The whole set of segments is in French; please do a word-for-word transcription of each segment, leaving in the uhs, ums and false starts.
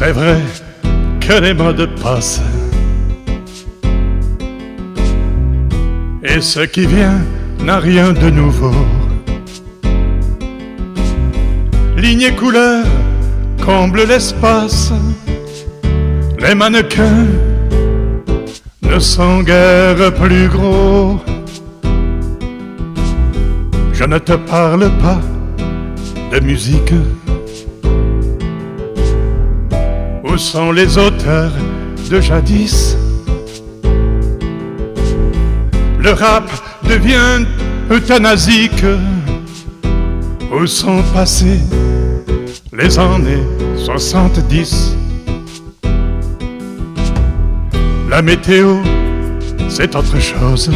C'est vrai que les modes passent, et ce qui vient n'a rien de nouveau. Lignes et couleurs comblent l'espace, les mannequins ne sont guère plus gros. Je ne te parle pas de musique. Où sont les auteurs de jadis? Le rap devient euthanasique. Où sont passées les années soixante-dix? La météo, c'est autre chose.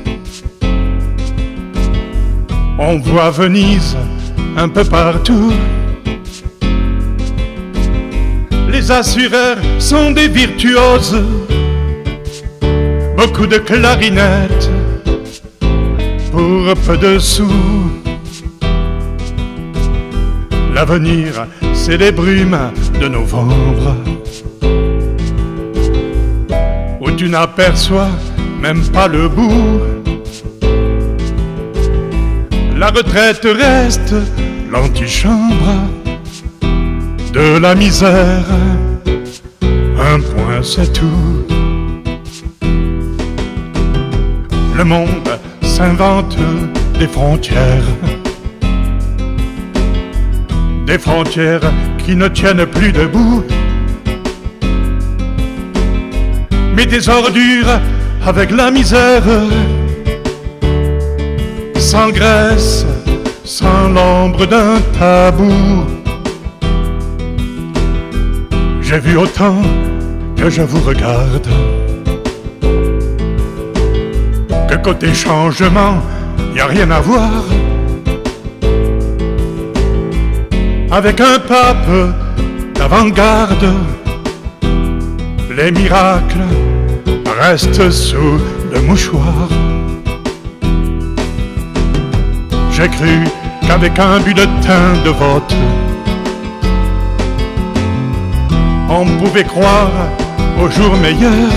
On voit Venise un peu partout. Les assureurs sont des virtuoses. Beaucoup de clarinettes pour peu de sous. L'avenir, c'est les brumes de novembre, où tu n'aperçois même pas le bout. La retraite reste l'antichambre de la misère. Un point, c'est tout. Le monde s'invente des frontières, des frontières qui ne tiennent plus debout, mais des ordures avec la misère, sans graisse, sans l'ombre d'un tabou. J'ai vu autant que je vous regarde, que côté changement, y a rien à voir avec un pape d'avant-garde. Les miracles restent sous le mouchoir. J'ai cru qu'avec un bulletin de vote, on pouvait croire au jour meilleur.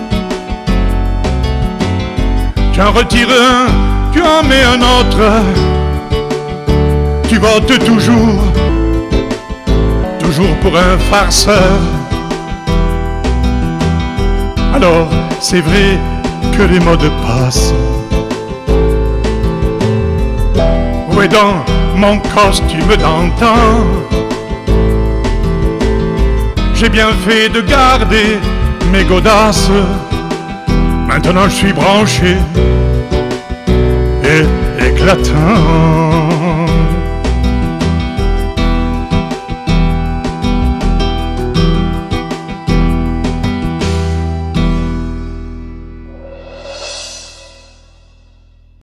Tu en retires un, tu en mets un autre. Tu votes toujours, toujours pour un farceur. Alors, c'est vrai que les modes passent. Où est donc mon costume d'antan? J'ai bien fait de garder mes godasses. Maintenant je suis branché et éclatant.